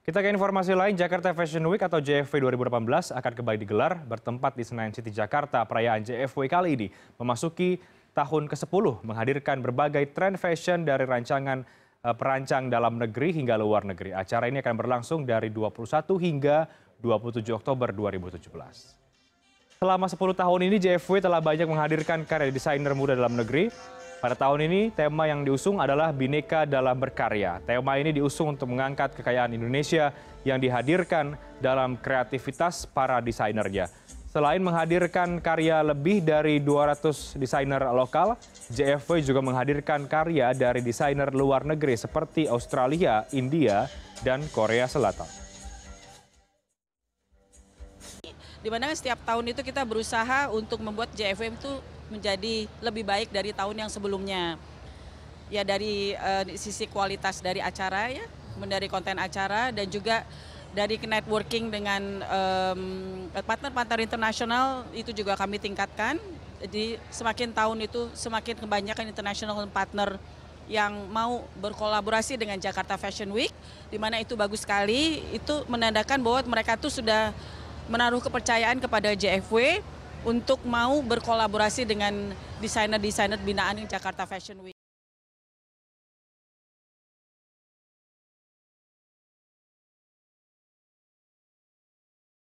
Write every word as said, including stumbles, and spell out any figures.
Kita ke informasi lain, Jakarta Fashion Week atau J F W dua ribu delapan belas akan kembali digelar bertempat di Senayan City, Jakarta. Perayaan J F W kali ini memasuki tahun ke sepuluh, menghadirkan berbagai tren fashion dari rancangan eh, perancang dalam negeri hingga luar negeri. Acara ini akan berlangsung dari dua puluh satu hingga dua puluh tujuh Oktober dua ribu tujuh belas. Selama sepuluh tahun ini, J F W telah banyak menghadirkan karya desainer muda dalam negeri. Pada tahun ini, tema yang diusung adalah Bhinneka dalam Berkarya. Tema ini diusung untuk mengangkat kekayaan Indonesia yang dihadirkan dalam kreativitas para desainernya. Selain menghadirkan karya lebih dari dua ratus desainer lokal, J F W juga menghadirkan karya dari desainer luar negeri seperti Australia, India, dan Korea Selatan. Di mana setiap tahun itu kita berusaha untuk membuat J F W itu menjadi lebih baik dari tahun yang sebelumnya. Ya dari uh, sisi kualitas dari acara ya, dari konten acara dan juga dari networking dengan partner-partner um, internasional itu juga kami tingkatkan. Jadi semakin tahun itu semakin kebanyakan international partner yang mau berkolaborasi dengan Jakarta Fashion Week, di mana itu bagus sekali. Itu menandakan bahwa mereka tuh sudah menaruh kepercayaan kepada J F W untuk mau berkolaborasi dengan desainer-desainer binaan Jakarta Fashion Week.